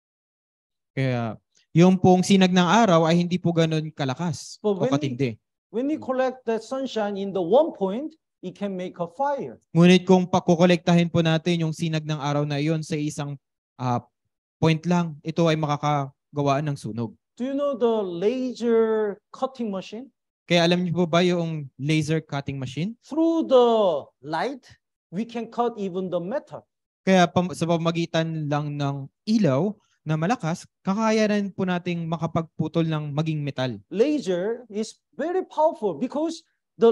Kaya yung pong sinag ng araw ay hindi po ganun kalakas o katindi. When we collect that sunshine in the one point, it can make a fire. Ngunit kung pakukolektahin po natin yung sinag ng araw na iyon sa isang point lang, ito ay makakagawa ng sunog. Do you know the laser cutting machine? Kaya alam niyo po ba yung laser cutting machine? Through the light, we can cut even the metal. Kaya sa pamamagitan lang ng ilaw na malakas, kakayanan po nating makapagputol ng maging metal. Laser is very powerful because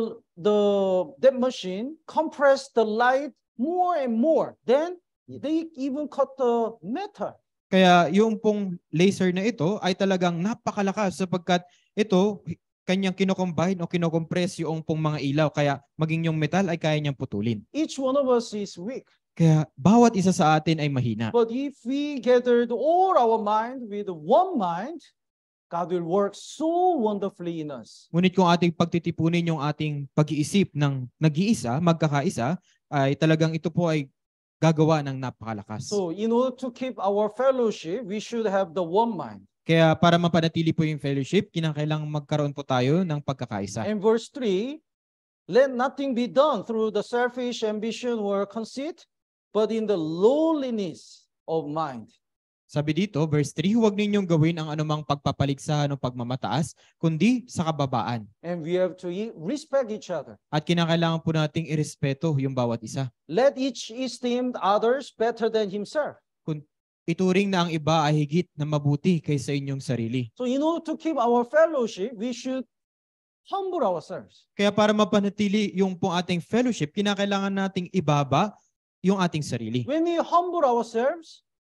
that machine compress the light more and more. Then they even cut the metal. Kaya yung pong laser na ito ay talagang napakalakas sapagkat ito kanyang kinocombine o kinocompress yung pong mga ilaw kaya maging yung metal ay kaya niyang putulin. Each one of us is weak. Kaya bawat isa sa atin ay mahina. But if we gathered all our mind with one mind, God will work so wonderfully in us. Ngunit kung ating pagtitipunin yung ating pag-iisip ng nag-iisa, magkakaisa, ay talagang ito po ay gagawa ng napakalakas. So in order to keep our fellowship, we should have the one mind. Kaya para mapanatili po yung fellowship, kinakailangang magkaroon po tayo ng pagkakaisa. And verse 3, let nothing be done through the selfish ambition or conceit, but in the lowliness of mind. Sabi dito, verse 3, huwag ninyong gawin ang anumang pagpapaligsahan o pagmamataas, kundi sa kababaan. And we have to respect each other. At kinakailangan po nating irespeto yung bawat isa. Let each esteem others better than himself. Ituring na ang iba ay higit na mabuti kaysa inyong sarili. So in order to keep our fellowship, we should humble ourselves. Kaya para mapanatili yung pong ating fellowship, kinakailangan nating ibaba yung ating sarili. When we humble ourselves,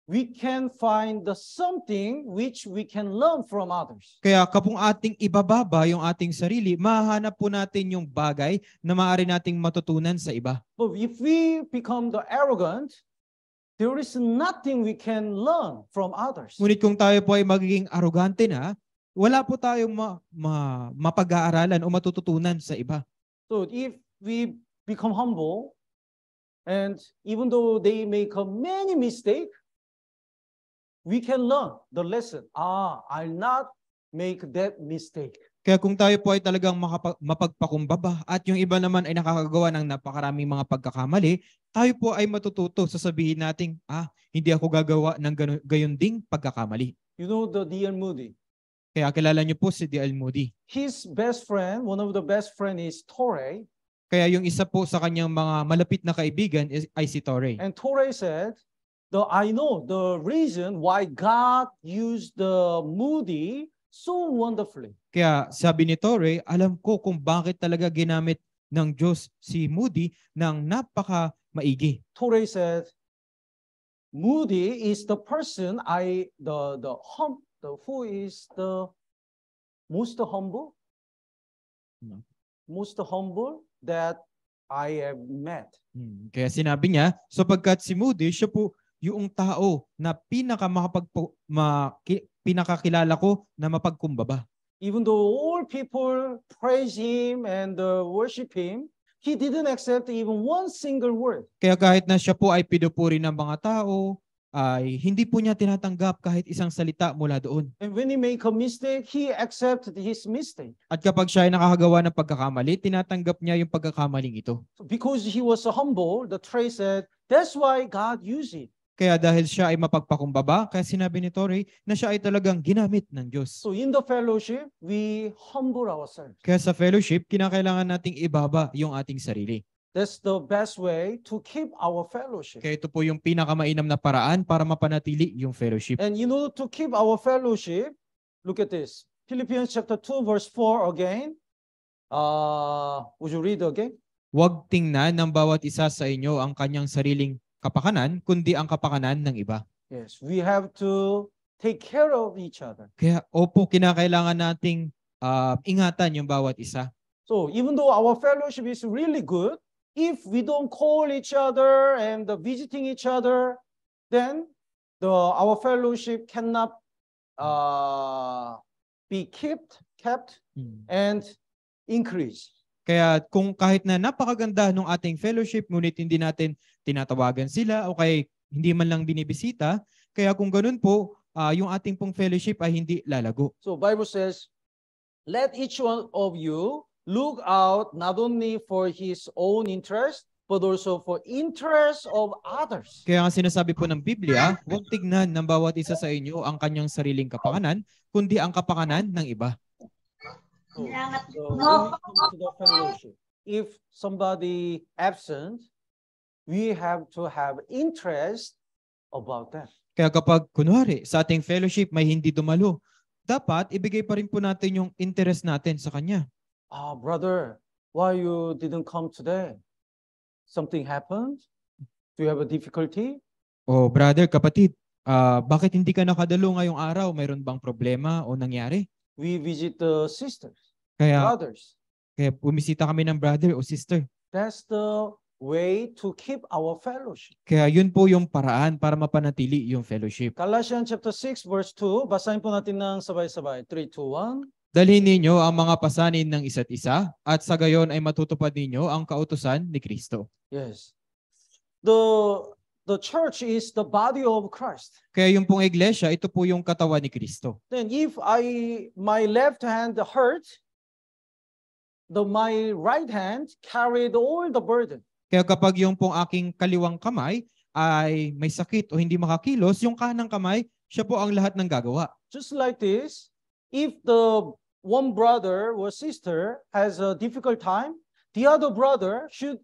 we can find something which we can learn from others. Kaya kapag ating ibababa yung ating sarili, mahahanap po natin yung bagay na maaari nating matutunan sa iba. But if we become the arrogant, there is nothing we can learn from others. Ngunit kung tayo po ay magiging arrogante na, wala po tayong mapag-aaralan o matututunan sa iba. So if we become humble, and even though they make many mistakes, we can learn the lesson. I'll not make that mistake. Kaya kung tayo po ay talagang mapagpakumbaba at yung iba naman ay nakakagawa ng napakaraming mga pagkakamali, tayo po ay matututo. Sasabihin natin, hindi ako gagawa ng gayon ding pagkakamali. You know the D.L. Moody. Kaya kilala niyo po si D.L. Moody. His best friend, one of the best friend is Choi. Kaya yung isa po sa kanyang mga malapit na kaibigan ay si Choi. And Choi said, I know the reason why God used the Moody so wonderfully. Kaya sabi ni Choi, alam ko kung bakit talaga ginamit ng Diyos si Moody ng napaka maigi. Choi said, Moody is the person who is the most humble, most humble that I have met. Kaya sinabi niya, sapagkat si Moody, siya po yung tao na pinakakilala ko na mapagkumbaba. Even though all people praise him and worship him, he didn't accept even one single word. Kaya kahit na siya po ay pinupuri ng mga tao, ay hindi po niya tinatanggap kahit isang salita mula doon. And when he make a mistake, he accepted his mistake. At kapag siya ay nakakagawa ng pagkakamali, tinatanggap niya yung pagkakamaling ito. So because he was humble, the Trey said, that's why God used it. Kaya dahil siya ay mapagpakumbaba, kaya sinabi ni Choi na siya ay talagang ginamit ng Diyos. So in the fellowship, we humble ourselves. Kaya sa fellowship, kinakailangan nating ibaba yung ating sarili. That's the best way to keep our fellowship. Kaya ito po yung pinakamainam na paraan para mapanatili yung fellowship. And to keep our fellowship, look at this. Philippians chapter 2 verse 4 again. Would you read again? Huwag tingnan ng bawat isa sa inyo ang kanyang sariling kapakanan, kundi ang kapakanan ng iba. Yes, we have to take care of each other. Kaya kinakailangan nating ingatan yung bawat isa. So even though our fellowship is really good, if we don't call each other and visiting each other, then our fellowship cannot be kept and increase. Kaya kung kahit na napakaganda ng ating fellowship, ngunit hindi natin tinatawagan sila o kaya hindi man lang binibisita, kaya kung ganun po, yung ating pong fellowship ay hindi lalago. So Bible says, let each one of you look out not only for his own interest, but also for interest of others. Kaya nga sinasabi po ng Biblia, huwag tignan ng bawat isa sa inyo ang kanyang sariling kapakanan, kundi ang kapakanan ng iba. So when we come to the fellowship, if somebody absent, we have to have interest about them. Kaya kapag kunwari sa ating fellowship may hindi dumalo, dapat ibigay pa rin po natin yung interest natin sa kanya. Brother, why you didn't come today? Something happened? Do you have a difficulty? Brother, kapatid, bakit hindi ka nakadalo ngayong araw? Mayroon bang problema o nangyari? We visit the sisters, Kaya brothers. bumisita kami ng brother o sister. That's the way to keep our fellowship. Kaya yun po yung paraan para mapanatili yung fellowship. Galatians chapter 6 verse 2, basahin po natin ng sabay-sabay. 3, 2, 1. Dalhin ninyo ang mga pasanin ng isa't isa at sa gayon ay matutupad ninyo ang kautusan ni Kristo. Yes. The church is the body of Christ. Kaya yung pong iglesia, ito po yung katawan ni Kristo. Then if my left hand hurt, my right hand carried all the burden. Kaya kapag yung pong aking kaliwang kamay ay may sakit o hindi makakilos, yung kanang kamay, siya po ang lahat ng gagawa. Just like this, if the one brother or sister has a difficult time, the other brother should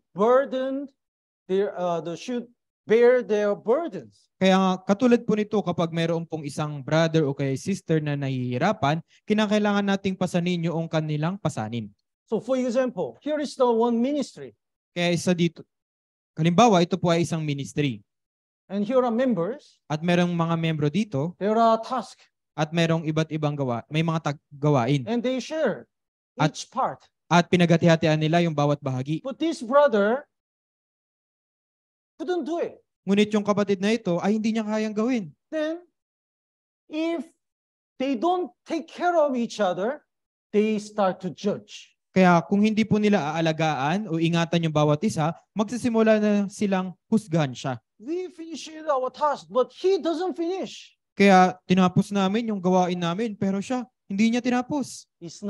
bear their burdens. Kaya katulad po nito kapag mayroon pong isang brother o kaya sister na nahihirapan, kinakailangan nating pasanin yung kanilang pasanin. So for example, here is the one ministry. Kaya isa dito, halimbawa ito po ay isang ministry. And here are members. At merong mga membro dito There are tasks. at merong iba't ibang may mga gawain. And they share each part. At pinaghati-hatian nila yung bawat bahagi. But this brother couldn't do it. Ngunit yung kapatid na ito ay hindi niya kayang gawin. Then, if they don't take care of each other, they start to judge. Kaya kung hindi po nila aalagaan o ingatan yung bawat isa, magsisimula na silang husgahan siya. We finished our task, but he doesn't finish. Kaya tinapos namin yung gawain namin, pero siya, hindi niya tinapos. It's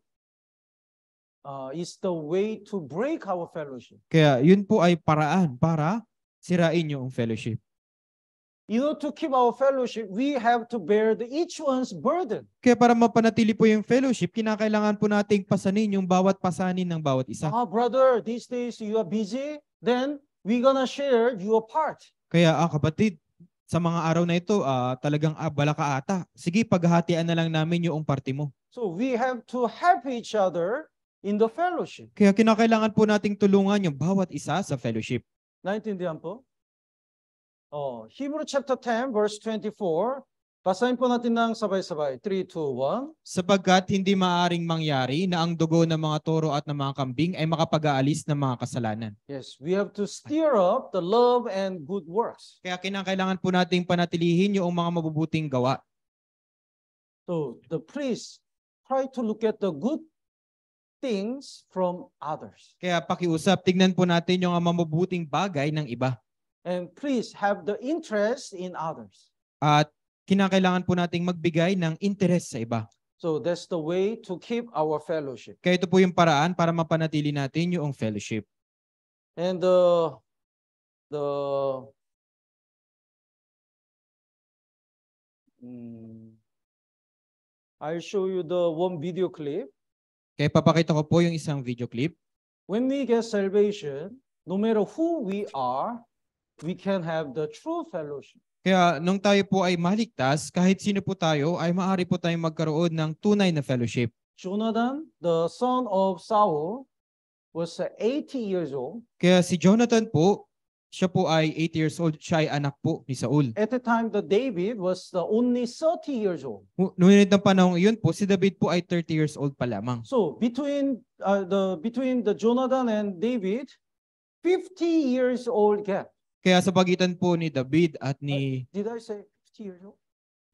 the way to break our fellowship. Kaya yun po ay paraan para sirain yung fellowship. In order to keep our fellowship, we have to bear each one's burden. Kaya para mapanatili po yung fellowship, kinakailangan po nating pasanin yung bawat pasanin ng bawat isa. Brother, these days you are busy, then we're gonna share your part. Kaya kapatid, sa mga araw na ito, talagang abala ka ata. Sige, paghahatian na lang namin yung parte mo. So we have to help each other in the fellowship. Kaya kinakailangan po nating tulungan yung bawat isa sa fellowship. Naintindihan po? Hebrew chapter 10 verse 24. Basahin po natin ng sabay-sabay. 3, 2, 1. Sapagkat hindi maaring mangyari na ang dugo ng mga toro at ng mga kambing ay makapag-aalis ng mga kasalanan. Yes, we have to stir up the love and good works. Kaya kinakailangan po nating panatilihin yung mga mabubuting gawa. So the priest try to look at the good things from others. Kaya pakiusap, tignan po natin yung mabubuting bagay ng iba. And please have the interest in others. At kinakailangan po nating magbigay ng interest sa iba. So that's the way to keep our fellowship. Kaya ito po yung paraan para mapanatili natin yung fellowship. And I'll show you the one video clip. Kaya papakita ko po yung isang video clip. When we get salvation, no matter who we are, we can have the true fellowship. Kaya nung tayo po ay maligtas, kahit sino po tayo, ay maaari po tayong magkaroon ng tunay na fellowship. Jonathan, the son of Saul, was 80 years old. Kaya si Jonathan po, siya po ay 80 years old, siya ay anak po ni Saul. At the time, David was only 30 years old. Ngunit ng panahon iyon po, si David po ay 30 years old pa lamang. So between the Jonathan and David, 50 years old gap. Kaya sa pagitan po ni David at ni... Did I say 50 years old?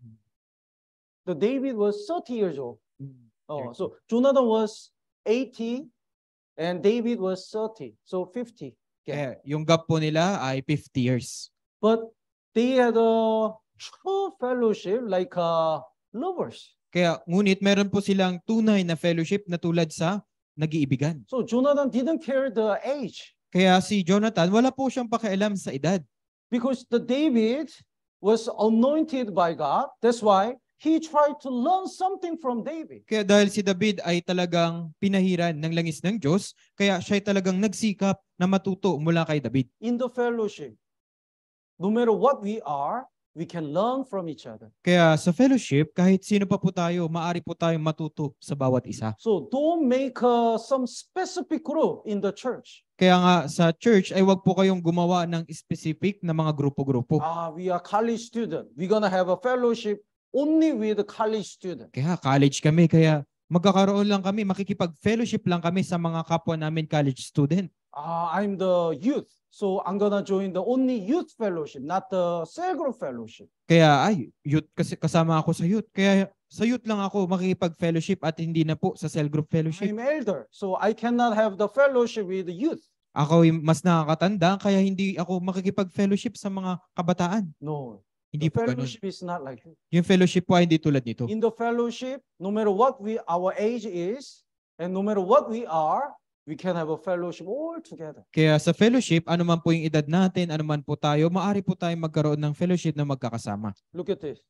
The David was 30 years old. So Jonathan was 80 and David was 30. So 50. Kaya yung gap po nila ay 50 years. But they had a true fellowship like lovers. Kaya ngunit meron po silang tunay na fellowship na tulad sa nag-iibigan. So Jonathan didn't care the age. Kaya si Jonathan, wala po siyang pakialam sa edad. Because the David was anointed by God. That's why he tried to learn something from David. Kaya dahil si David ay talagang pinahiran ng langis ng Diyos, kaya siya ay talagang nagsikap na matuto mula kay David. In the fellowship, no matter what we are, we can learn from each other. Kaya sa fellowship, kahit sino pa po tayo, maaari po tayong matuto sa bawat isa. So don't make some specific group in the church. Kaya nga sa church ay wag po kayong gumawa ng specific na mga grupo-grupo. We are college student. We're gonna have a fellowship only with the college student. Kaya college kami, kaya magkakaroon lang kami, makikipag-fellowship lang kami sa mga kapwa namin college student. I'm the youth. So I'm gonna join the only youth fellowship, not the cell group fellowship. Kaya youth kasi kasama ako sa youth. Kaya sa youth lang ako makikipag-fellowship at hindi na po sa cell group fellowship. I'm elder, so I cannot have the fellowship with the youth. Ako mas nakakatanda, kaya hindi ako makikipag-fellowship sa mga kabataan. No. Hindi The po ganun. fellowship is not like that. Yung fellowship po ay hindi tulad nito. In the fellowship, no matter what our age is, and no matter what we are, we can have a fellowship all together. Kaya sa fellowship, ano man po yung edad natin, ano man po tayo, maaari po tayong magkaroon ng fellowship na magkakasama. Look at this.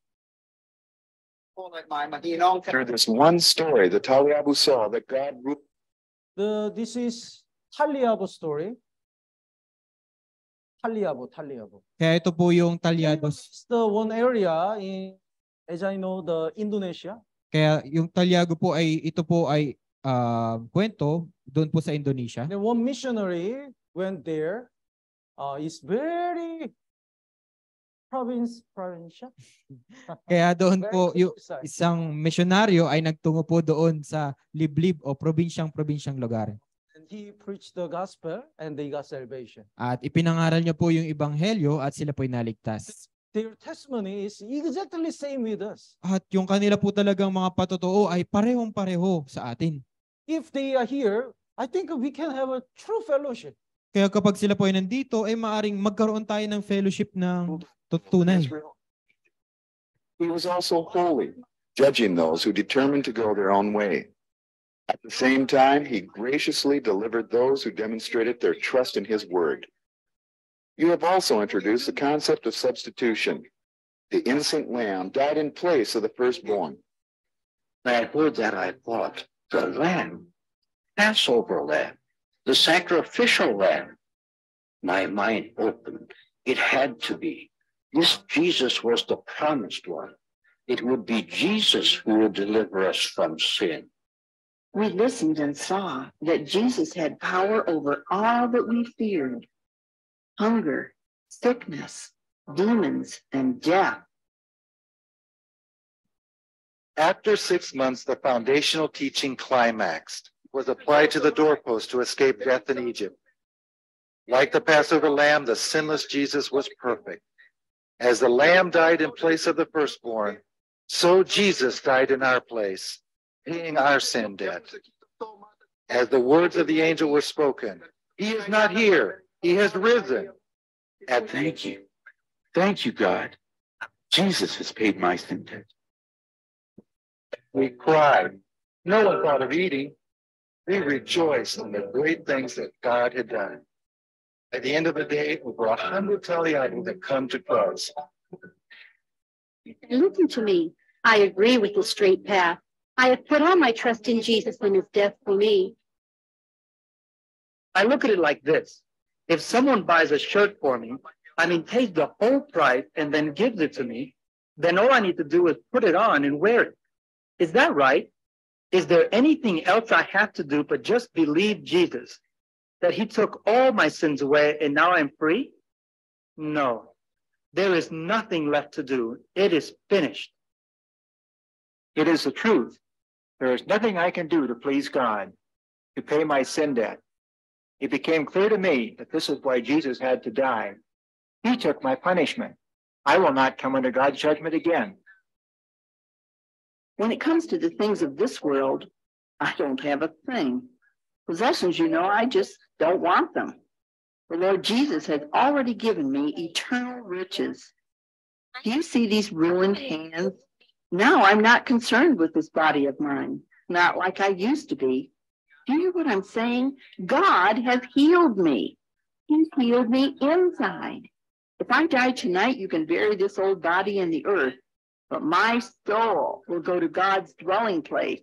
Through this one story, the Taliabu saw that God ruled. This is Taliabo story. Taliabo. Kaya ito po yung Talyados. It's the one area in, as I know, the Indonesia. Kaya yung Talyago po ay, ito po ay kwento doon po sa Indonesia. The one missionary went there. Is very provincia. Kaya doon Very po yung precise. isang misyonaryo ay nagtungo po doon sa liblib o probinsyang lugar. And he preached the gospel and they got salvation. At ipinangaral niya po yung ebanghelyo at sila po'y naligtas. Their testimony is exactly same with us. At yung kanila po talagang mga patotoo ay parehong-pareho sa atin. If they are here, I think we can have a true fellowship. Kaya kapag sila po ay nandito, ay maaring magkaroon tayo ng fellowship ng tunay. He was also holy, judging those who determined to go their own way. At the same time, he graciously delivered those who demonstrated their trust in his word. You have also introduced the concept of substitution. The innocent lamb died in place of the firstborn. When I heard that, I thought, the lamb, Passover lamb, the sacrificial lamb. My mind opened. It had to be. This Jesus was the promised one. It would be Jesus who would deliver us from sin. We listened and saw that Jesus had power over all that we feared: hunger, sickness, demons, and death. After 6 months, the foundational teaching climaxed, was applied to the doorpost to escape death in Egypt. Like the Passover lamb, the sinless Jesus was perfect. As the lamb died in place of the firstborn, so Jesus died in our place, paying our sin debt. As the words of the angel were spoken, he is not here, he has risen. And thank you. Thank you, God. Jesus has paid my sin debt. We cried. No one thought of eating. We rejoiced in the great things that God had done. At the end of the day, over 100 Taliabu had come to Christ. Listen to me. I agree with the straight path. I have put all my trust in Jesus and his death for me. I look at it like this. If someone buys a shirt for me, pays the whole price and then gives it to me, then all I need to do is put it on and wear it. Is that right? Is there anything else I have to do but just believe Jesus, that he took all my sins away and now I'm free? No, there is nothing left to do. It is finished. It is the truth. There is nothing I can do to please God, to pay my sin debt. It became clear to me that this is why Jesus had to die. He took my punishment. I will not come under God's judgment again. When it comes to the things of this world, I don't have a thing. Possessions, I just don't want them. The Lord Jesus has already given me eternal riches. Do you see these ruined hands? Now I'm not concerned with this body of mine, not like I used to be. Do you hear what I'm saying? God has healed me. He's healed me inside. If I die tonight, you can bury this old body in the earth, but my soul will go to God's dwelling place.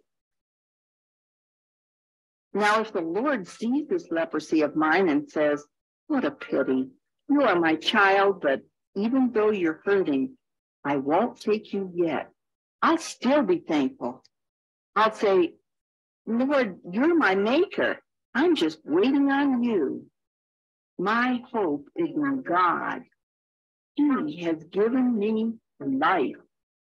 Now, if the Lord sees this leprosy of mine and says, "What a pity, you are my child, but even though you're hurting, I won't take you yet," I'll still be thankful. I'll say, "Lord, you're my maker. I'm just waiting on you. My hope is in God. He has given me life."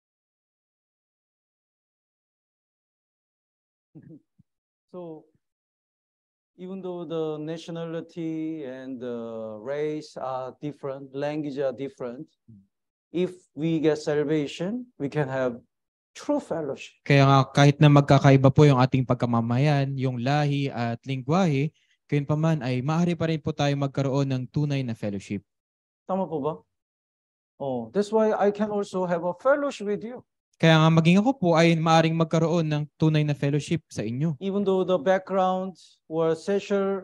So, even though the nationality and the race are different, language are different, if we get salvation, we can have true fellowship. Kaya nga kahit na magkakaiba po yung ating pagkamamayan, yung lahi at lingwahe, gayon pa man ay maaari pa rin po tayo magkaroon ng tunay na fellowship. Tama po ba? Oh, that's why I can also have a fellowship with you. Kaya nga maging ako po ay maaring magkaroon ng tunay na fellowship sa inyo. Even though the background or social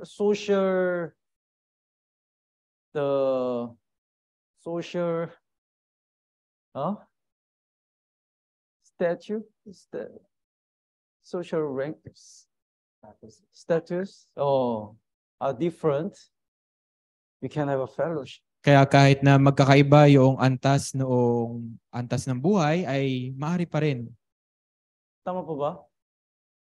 social ranks, status, are different, we can have a fellowship. Kaya kahit na magkakaiba yung antas ng buhay ay maaari pa rin. Tama po ba?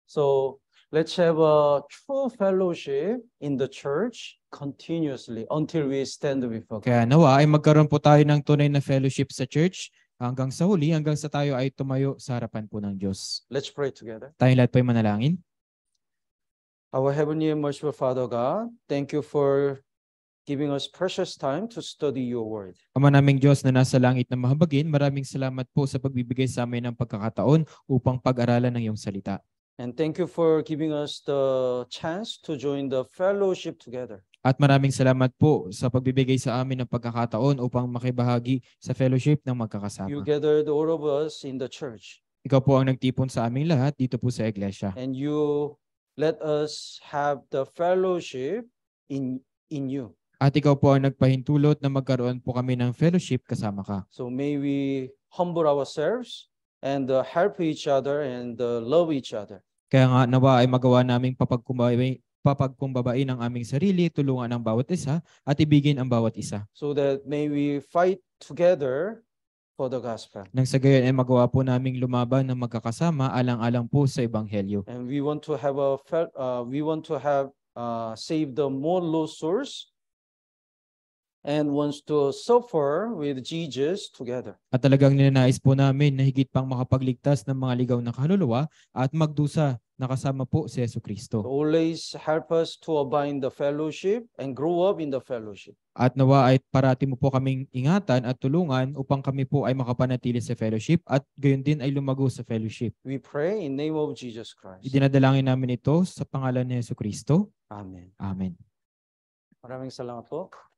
So let's have a true fellowship in the church continuously until we stand before God. Kaya nawa ay magkaroon po tayo ng tunay na fellowship sa church hanggang sa huli, hanggang sa tayo ay tumayo sa harapan po ng Diyos. Let's pray together. Tayong lahat po ay manalangin. Our Heavenly and Merciful Father God, thank you for giving us precious time to study your word. Ama naming Diyos na nasa langit na mahabagin, maraming salamat po sa pagbibigay sa amin ng pagkakataon upang pag-aralan ng iyong salita. And thank you for giving us the chance to join the fellowship together. At maraming salamat po sa pagbibigay sa amin ng pagkakataon upang makibahagi sa fellowship ng magkakasama. You gathered all of us in the church. Ikaw po ang nagtipon sa aming lahat dito po sa iglesia. And you let us have the fellowship in you. At ikaw po ang nagpahintulot na magkaroon po kami ng fellowship kasama ka. So may we humble ourselves and help each other and love each other. Kaya nga nawa ay magawa naming papagkumbabay ng aming sarili, tulungan ang bawat isa at ibigin ang bawat isa. So that may we fight together for the gospel. Nang sa gayon ay magawa po naming lumaban ng magkakasama alang-alang po sa ebanghelyo. And we want to have save the more lost souls and wants to suffer with Jesus together. At talagang ninanais po namin na higit pang makapagligtas ng mga ligaw na kaluluwa at magdusa na kasama po si Jesucristo. Always help us to abide in the fellowship and grow up in the fellowship. At nawa ay parati mo po kaming ingatan at tulungan upang kami po ay makapanatili sa fellowship at gayon din ay lumago sa fellowship. We pray in the name of Jesus Christ. Idinadalangin namin ito sa pangalan ni Jesucristo. Amen. Amen. Maraming salamat po.